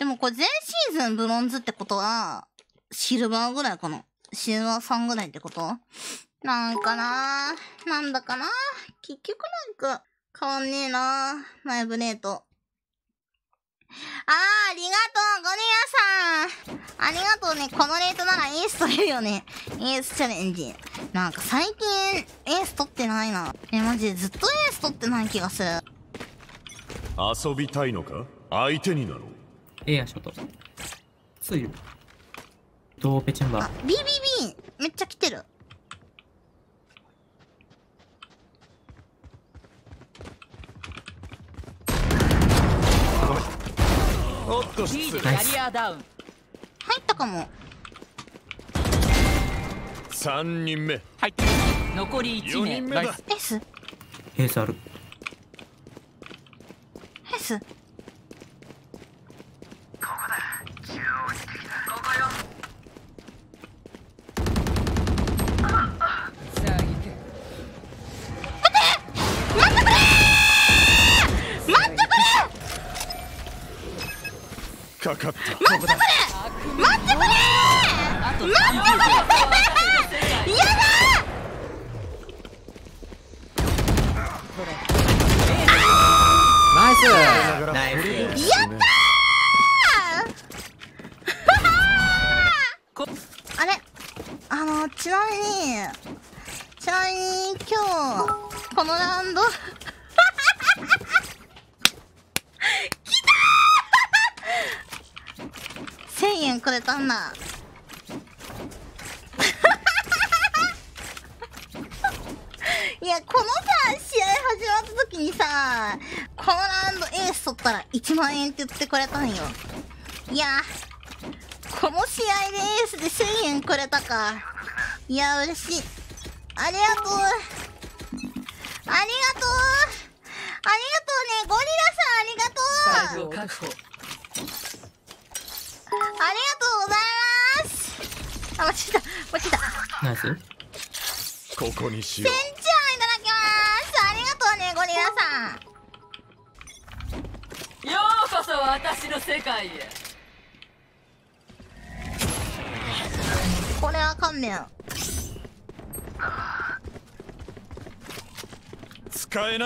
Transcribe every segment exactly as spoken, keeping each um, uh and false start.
でもこれ全シーズンブロンズってことは、シルバーぐらいかな。シルバーさんぐらいってことなんかなー。なんだかなー。結局なんか変わんねえなー。前ブレート。あー、ありがとう、ゴリラさん。ありがとうね。このレートならエース取れるよね。エースチャレンジ。なんか最近エース取ってないな。え、マジでずっとエース取ってない気がする。 遊びたいのか相手になろう。 ええやん、ショート。ついる。ドーペチェンバー。 あ、ビービービー めっちゃ来てる。 おっと、失礼。 ナイス。 入ったかも。 さんにんめ。 入って残りいち名。 よにんめだ。 エースエースある。 エースかかった。 待ってくれ待ってくれ待ってくれやだナイス。 ナイス。 やったーあれあの、ちなみに、ちなみに今日、このラウンド、せんえんくれたんだ。いや、このさ、試合始まった時にさ、このラウンドエース取ったらいちまんえんって言ってくれたんよ。いや、この試合でエースでせんえんくれたか。いや、嬉しい。ありがとう。ありがとう。ありがとうね。ゴリラさんありがとう。ありがとうございます。あ、間違えた。間違えた。 ナイス。 ここにしよセンチャーいただきます。ありがとうね、ゴリラさん。 ようこそ私の世界へ。 これは勘弁。 使えない。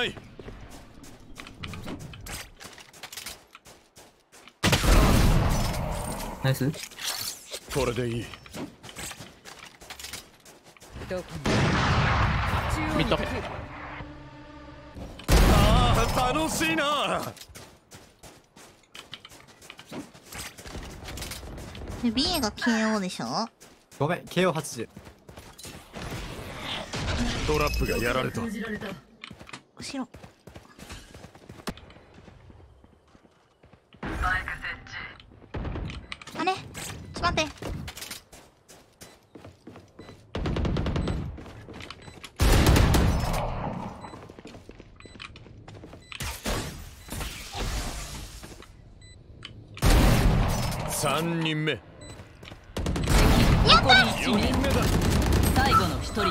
ナイス。 これでいい。 ミッド。 ああ、楽しいな。 で ビー が ケーオー でしょ。 ごめん、ケーオーはちじゅう。 トラップがやられた。 後ろ。あれちょっと待って。 さんにんめ。 残りいち名。 よにんめだ。 最後の一人だ。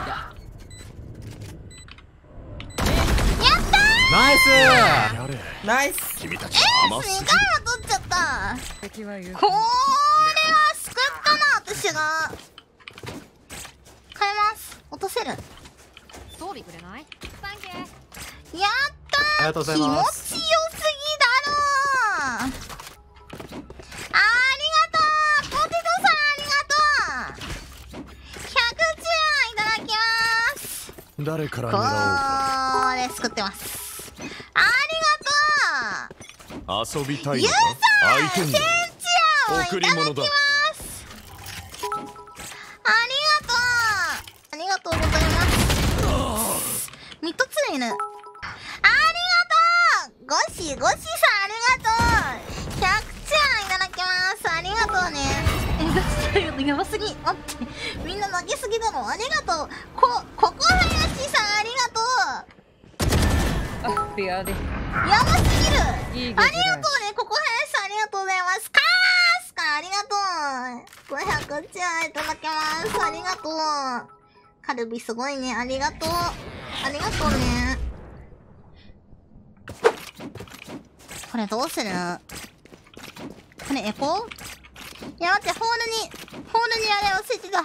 ナイスやれ。 ナイス。 君たちエ甘すぎースにかいも取っちゃった。これは救ったな、私が。変えます。落とせる。 装備くれない？サンキュー。 やったー。 ありがとうございます。 気持ちよすぎだろー。ありがとう。ポテトさんありがとう。ひゃくじゅうえんいただきます。 誰から狙おうこか。 れ作ってます。ありがとう。 遊びたいユーのかザー相手にセンチアをいた贈りだきま物だ。 す。ありがとう。ありがとうございます。ミッドツーいる。ありがとう。ゴシゴシさんありがとう。ひゃくちゃんいただきます。ありがとうね。え、ガチだよ。やばすぎ。待って。みんな投げすぎだろ。ありがとう。こ、ここはやしさんありがとう。 あ、ビアで。 やばすぎる。 いいありがとうね。ここはやしさんありがとうございます。カースかありがとう。ごひゃくちゃんいただきます。ありがとう。カルビすごいね。ありがとう。ありがとうね。これどうする？これね、エコーいや待って、ホールにホールにあれ忘れてた。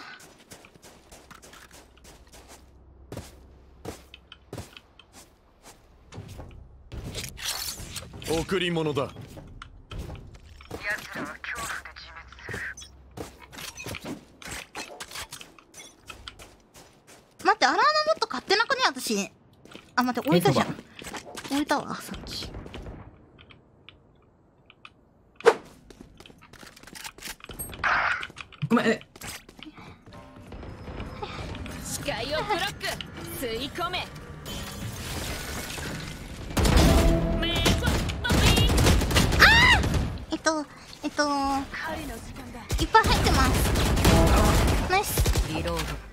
贈り物だ。 待って、アラーナモット買ってなくね私。あ、待って、置いたじゃん。置いたわ、さっき。 ごめん、え、 視界をブロック吸い込め。 えっと、えっと、いっぱい入ってます。ナイス。 リロード。